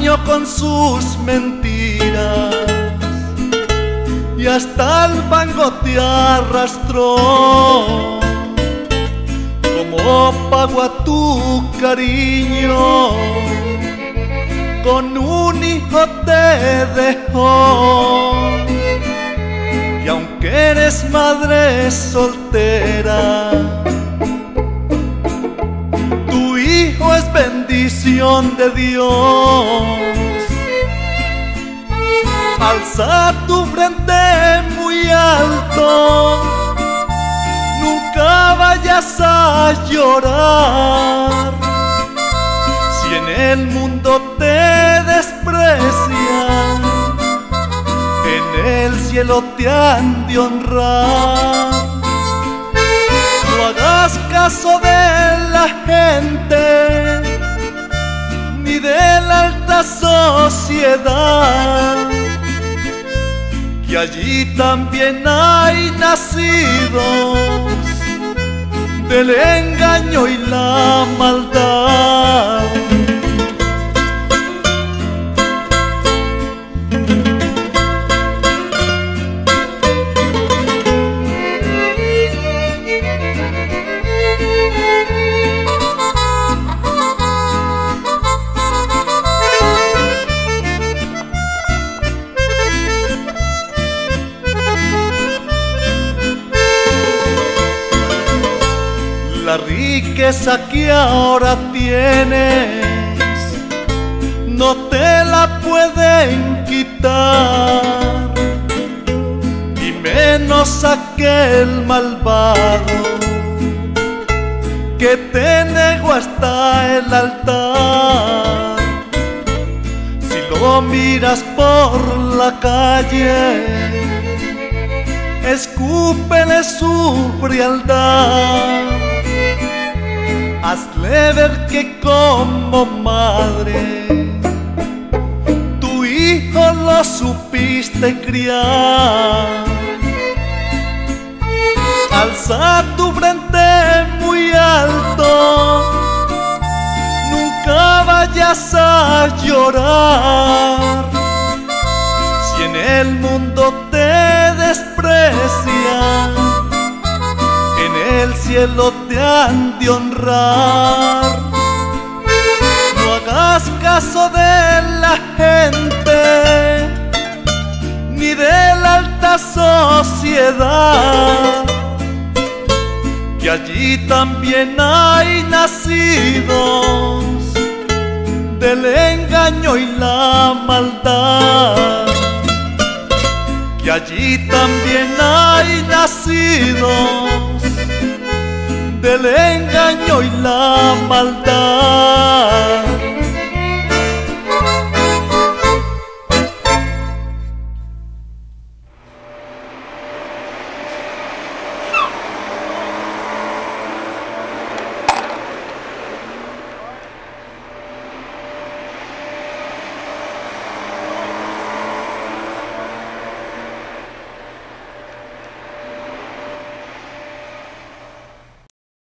engaño con sus mentiras y hasta el fango te arrastró. Como pago a tu cariño, con un hijo te dejó. Y aunque eres madre soltera, tu hijo es bendición de Dios. Alza tu frente muy alto, nunca vayas a llorar. Si en el mundo te desprecian, en el cielo te han de honrar. No hagas caso de la gente ni de la alta sociedad, que allí también hay nacidos del engaño y la maldad. La riqueza que ahora tienes no te la pueden quitar, y menos aquel malvado que te negó hasta el altar. Si lo miras por la calle, escúpele su frialdad. Hazle ver que como madre tu hijo lo supiste criar. Alza tu frente muy alto, nunca vayas a llorar. Si en el mundo te desprecian, en el cielo te han de honrar. No hagas caso de la gente ni de la alta sociedad, que allí también hay nacidos del engaño y la maldad, que allí también hay nacidos del engaño y la maldad.